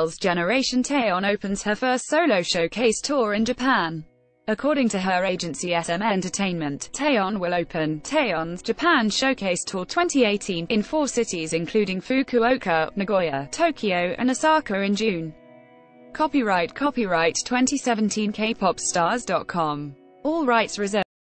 girls Generation Taeyeon opens her first solo showcase tour in Japan. According to her agency SM Entertainment, Taeyeon will open Taeyeon's Japan Showcase Tour 2018 in 4 cities including Fukuoka, Nagoya, Tokyo, and Osaka in June. Copyright 2017 kpopstars.com. All rights reserved.